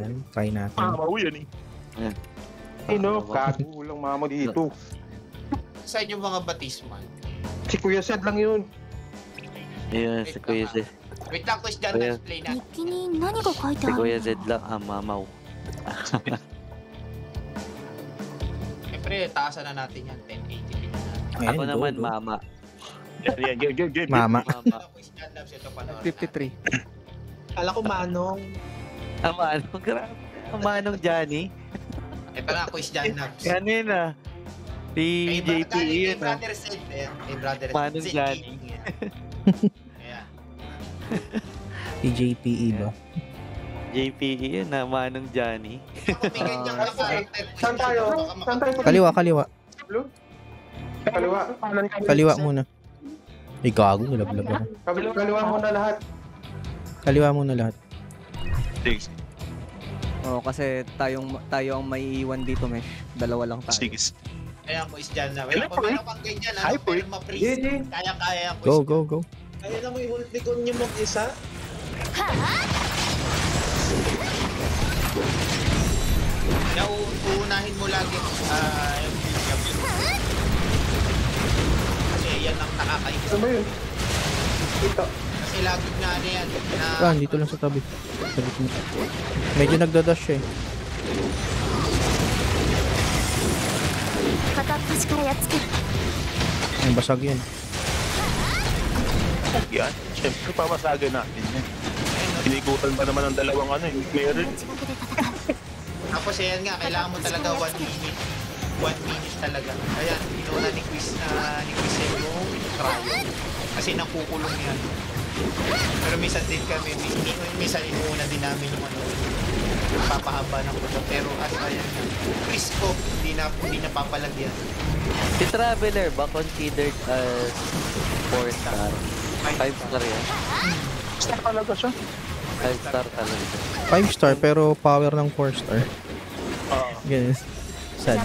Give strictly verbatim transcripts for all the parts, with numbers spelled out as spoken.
Try natin. Mama yan eh. Ayan. Eh no, kago lang mama dito. Saan yung mga batisman? Si Kuya Sed lang yun. Ayun, si Kuya Zed. Wait lang, Kuya Jan, Kuya. explain na. Si Kuya Zed lang ang mamaw. Siyempre, taasan na natin yan, ten eighty p na natin. Ako naman, mama. Yan, yan, game, game, game. Mama. Mama. Kuya Jan, ito panoorin fifty-three. Kala ko manong. Ang manong, grabe. Ang manong Johnny. Ito na, Kuya Jan, Nabs. Yan yun ah. Si J P E yun ah. Brother Sid, yan. Kay Brother Sid. Manong Si Johnny. King, yan. Ayan. Si J P E ba? J P E yun ah, manong Johnny. Ako may ganyan ka character. Saan tayo? Saan tayo? Kaliwa, kaliwa. Kaliwa. Kaliwa muna. Ay, gago. Nilab-lab na. Kaliwa, kaliwa muna lahat. Kaliwa muna lahat. Sige. Oo, kasi tayong tayo ang may iwan dito, Mesh. Dalawa lang tayo. Sige. Ayan, Kuya Jan na. Wala pa meron kang ganyan, ano? Pero ma-freeze. Kaya-kaya, Kuya Go, Jan. go, go. Kaya na mo i-hold niyo mag-isa. Na uunahin mo lagi ah yung build. Kasi yan ang nakakain. Ano ba yun? Ito. Kasi lagi na ano yan. Na, Ah, dito lang sa tabi. Sa gitna. Medyo nagdadash siya eh. Ay, basag yan. Yan. Siyempre, pamasagay natin yan. Pinigutan ba naman ang dalawang ano eh. Meron. Tapos yan nga, kailangan mo talaga one minute. One minute talaga. Ayan, inuna ni Quiz na ni Quiz yung cryo. Kasi nakukulong yan. Pero minsan din kami, minsan inuuna din namin yung ano, papahaba ng kulong. Pero as ayan, Quiz ko, hindi na, hindi na papalagyan. Si Traveler ba considered as four star? five star yan? Star talaga siya. five star talaga. five star pero power ng four star. Oo. Ganyan. Sad.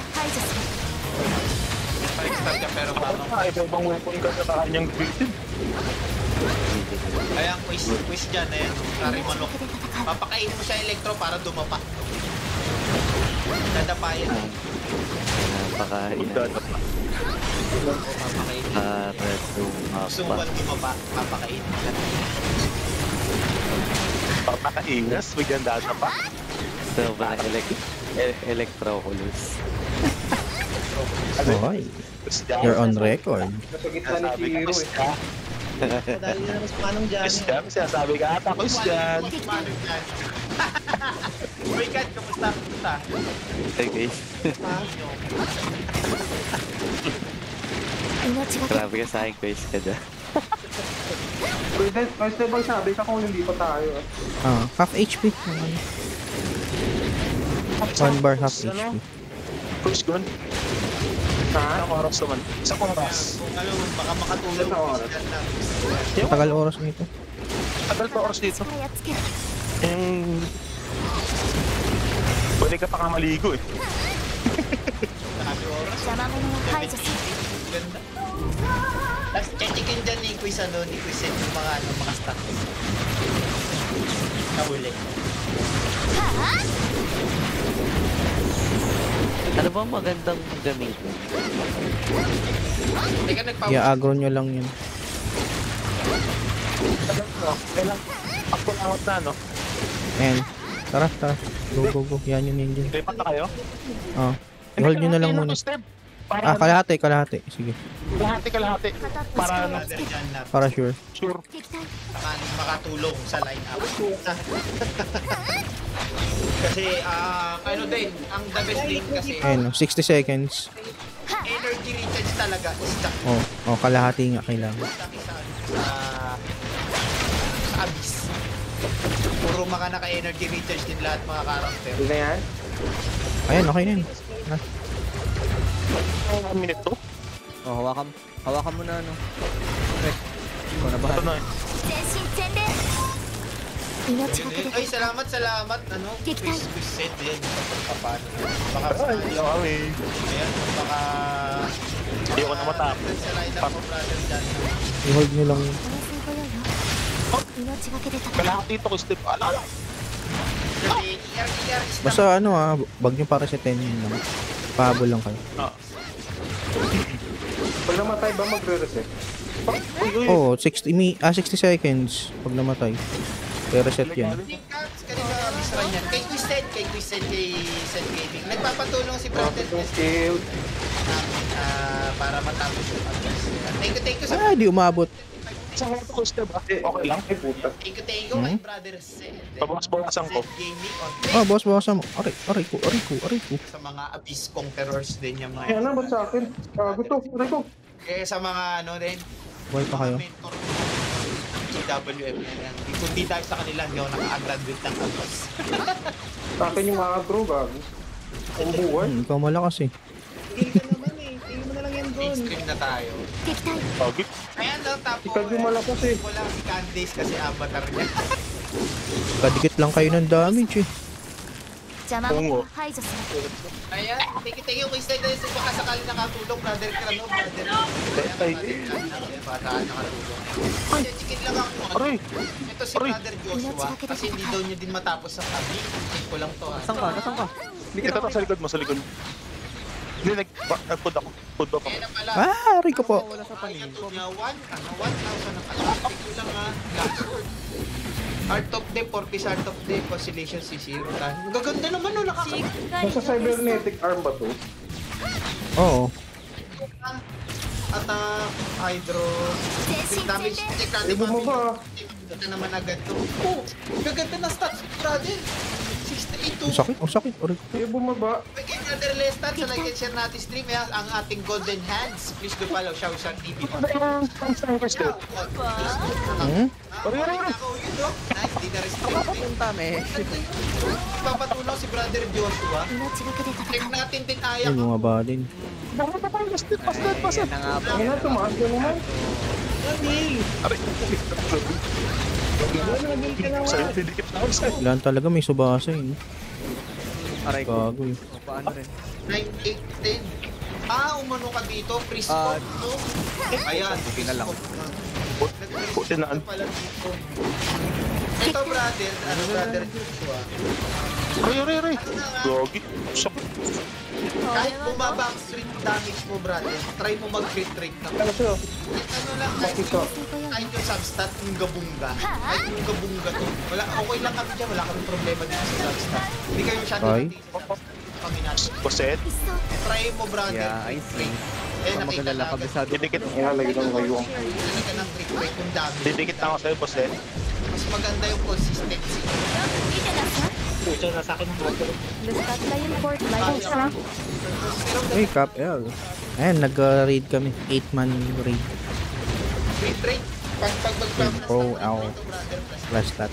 five star ka pero mamang. Ah, iba-ibang weapon ka sa kanyang build. Kaya ang quiz, quiz dyan, ayan, Rari Manok. Papakain mo siya elektro para dumapa. Dadapayan. Napakain. Dadapa. Papakain. Para Gusto mo dumapa. ba dumapa? Papakain mo siya. Papakaingas, bigyan dadapa. So, ba elect electroculus. Okay. You're on record. Sabi ka, Quiz ka. Dahil na mas manong dyan. Quiz ka, sinasabi ka, ata Quiz yan. Uy, Kat, kamusta? Kamusta? Okay. Grabe ka sa akin, quiz ka dyan. First level sabi ka kung hindi pa tayo. Ah, half H P. One bar half H P. Quiz gun. Ha? Isang oras naman. Isang oras. Kung ano, baka makatulong Isang oras. quiz na. Tagal oras nito. Tagal pa oras dito. Yung... Pwede ka pa nga maligo eh. Sabi oras. Ganda. Tapos, check-in dyan ni quiz ano, ni quiz yung mga ano, mga stats. Nahuli. Ano ba magandang gamitin? Teka, nagpapos. I-aggro nyo lang yun. Kailang pagpunawat na, no? And, tara, tara. Go, go, go. Yan yun, yun, yun. Lipat na kayo? Oh. Hold nyo na lang muna. Ah, kalahati, kalahati. Sige. Kalahati, kalahati. Para ano? Brother John na. Para sure. Sure. Sakaling makatulong sa line-up. Kasi, ah, ano din, ang the best din kasi, Ayun, sixty seconds. energy recharge talaga is the Oh, oh, kalahati nga kailangan. sa, sa, sa abyss. Puro mga naka-energy recharge din lahat mga karakter. Hindi na yan? Ayan, okay na yun. Ah, One minute to? Oh, hawakan. Hawakan mo na ano. Okay. Ikaw na Ito bahala. na eh. Ay, salamat, salamat. Ano? Quiz, quiz set din. Paano? Baka, Ay, kami. ayan, baka... Ayoko na matapos. Sa line-up mo, brother John. i-hold nyo lang yun. Kalahati ito ko, Steve. Alala. Kasi Fire is the... Basta ano ah, wag nyo para sa ten yun lang. Pahabol lang kayo. Ah. Pag namatay ba magre-reset? Uy, uy. Oo, oh, sixty, mi ah, sixty seconds pag namatay. Kaya reset yan. Hindi ka, kanina misra yan. Kay Twisted, kay Twisted, kay Seth Gaming. Nagpapatulong si Brother Twisted Kill. ah, para matapos yung podcast. Thank you, thank you sa... Ah, di umabot. Sa mga cost ba? Okay lang. Ay puta. Thank you, thank you, my brother Seth. Pabawas-bawasan ko. Seth Gaming on Oh, boss, boss mo. Aray, aray ko, aray ko, aray ko. sa mga Abyss Conquerors din yung Ayan mga... na, ba't sa akin? Gago to, aray ko. Kaya sa mga ano din, Buhay pa kayo. mentor G W M na yan. Kundi dahil sa kanila, hindi ako naka-graduate ng Abyss. Sa akin yung mga bro, gago. Ang buhay. Hmm, ikaw malakas eh. Tigil ka naman eh. Tigil mo na lang yan doon. Mainstream na tayo. Pagi. Ayan lang, tapos... Ikaw yung malakas eh. Wala si Candace kasi avatar niya. Kadikit lang kayo ng damage eh. Tungo. Ayan, thank you, thank you. Kung stay dahil sa baka sakali nakatulong, brother Krano, brother. Ay. Baka nakatulong. Kasi chikin lang ako. ano. Aray. Ito si Aray. brother Joshua, kasi hindi daw niya din matapos sa tabi. Check ko lang to ha. Saan ka? Nasaan ka? Hindi Ito kita to sa likod mo, sa likod. Hindi, nag... Nag-food ako. Food ba pa? Kaya na pala. Ah, aray ko po. wala sa paningin ko. Niya, one, ano, one thousand ang kalapit ko lang ha. Black sword. Art of the four piece Art of the Conciliation si Zero. Ang gaganda naman no, nakaka... Nasa cybernetic arm ba to? Oo. Attack, Hydro, damage, check natin Eh, bumaba. Ito naman agad to. Oh, gaganda na stats, brother. sixty-eight to. Ang sakit, ang sakit. Aray ko. Eh, bumaba. Kay brother Lestat, sa like and share natin stream, eh, ang ating golden hands. Please do follow, Shaw Shaw T V. Hmm? Nice, di na restrict. Punta, me. Papatulong si brother Joshua. Check natin din ayak. Ay, mga badin. Ayan na nga po. Ayan na, tumaas ka naman. Aray. Sa'yo, didikit na ako sa'yo. Kailangan talaga may subasa eh. Aray ko. Gago eh. Paano rin? nine, eight, ten. Ah, umano ka dito. Free Ah, spot, no? Ayan, Buti na lang. Buti na ano. pala dito. Ito, brother. Ano, brother Joshua? Aray, aray, aray. Ano na nga, Gogi. Sakit. kahit bumaba ang street damage mo, brother, try mo mag-crit rate na. Ano siya? Kahit ano lang, kahit Bakit to? kahit yung substat, yung gabunga. Kahit yung gabunga to. Wala, okay lang kami dyan. Wala kami problema dito sa substat. Hindi kayo masyado Ay. natin sa substat. Kami natin. Boset. Try mo, brother. Yeah, I crit see. rate. Eh, Ang nakita maganda na agad. kabisado. Didikit. Ilalagay lang kayo. Talaga ng crit rate yung damage. Didikit na ako sa'yo, Boset. Mas maganda yung consistency. Pucha, nasa akin ang water. Ay, Cap L. Ayan, nag-raid kami. eight man raid. Crit rate. Pag pag mag Pro L. brother, plus. Plus that.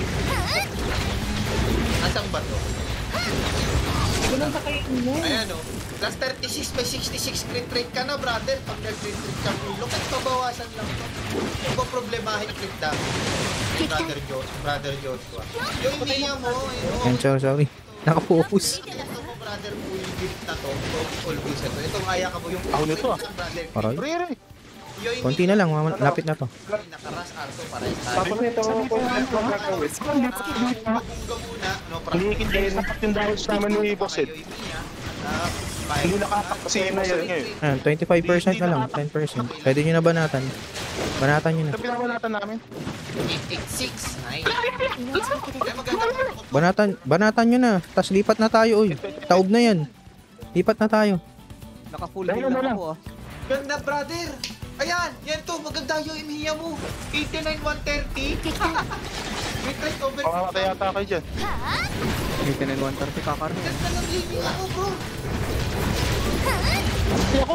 Asan ba to? Ganun sa kayo mo. Ayan o. Plus thirty-six by sixty-six crit rate ka na, brother. Pag nag-crit rate ka, look at pabawasan lang to. Huwag mo problemahin crit damage. Brother Joshua. Brother Joshua. Yung Mia mo, Ayan, yun. sorry, sorry. Nakafocus. Ito mo, brother, full build na to. Full build na to. Itong kaya ka mo yung... Ako nito, ah. Brother. Aray. Aray, aray. Yung Konti na lang, mama- lapit na to. Nakaras arto para Tapos nito, kung ano ang gagawin. Magungga muna. No, Hindi hindi sapat yung damage naman ni Boset. Hindi nakatak kasi yung Boset ngayon. Ayan, twenty-five percent na lang, ten percent. Pwede nyo na banatan. Banatan nyo na. Sabi naman natin namin. eight eight six. Nice. Kaya maganda. Banatan, banatan nyo na. Tapos lipat na tayo, uy. Taob na yan. Lipat na tayo. Naka-full Dahil heal na lang lang. ako ah. Ganda, brother. Ayan, yan to. Maganda yung imiya mo. eighty-nine one thirty. May try over. Pakamatay yata kayo dyan. eighty-nine one thirty kakarga. Ganda ng imiya mo, bro. Hindi ako.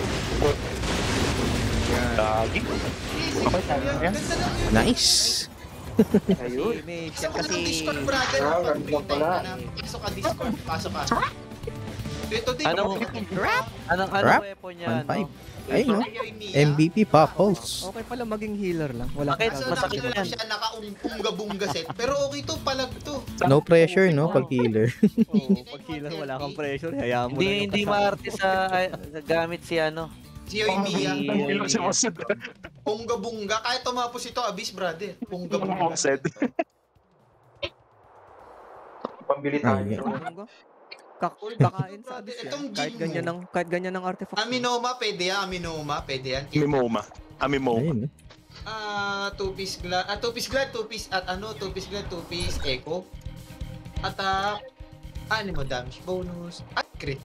Yan. Lagi. Okay, tama yan. Ganda ng imiya. Nice. Ayun. May Pasok yan ka ng kasi... Discord, brother. Ah, Pag ganun free time pala. ka na, pasok ka Discord. Pasok ka. Ito din. Anong, Rap? anong, Rap? anong weapon niya, one no? five. Ayun, no? M V P Popples. Okay pala maging healer lang. Wala Bakit? kang Kaso Masakit nakilala yan. siya naka-unga-bunga set. Pero okay to, palag to. No pressure, no? Pag healer. Oo, pag healer wala kang pressure. Hayaan mo Hindi, na yung hindi kasama. maarte sa, ay, sa gamit si ano. Si Yoimiya. Ay, Hindi si Boset. Unga-bunga. Kahit tumapos ito, Abyss, brother. Unga-bunga. Boset. Pambili Ah, tayo. yeah. Ano ba? Kak kakain sa abyss yan. Itong Kahit gym ganyan mo. ng, kahit ganyan ng artifact. mo. Aminoma, pwede yan. Aminoma, pwede yan. Amimoma. Amimoma. Ayun. eh. Ah, two piece glad, ah, two piece glad, two piece at ano, two piece glad, two piece echo. At ah, ano mo damage bonus at crit.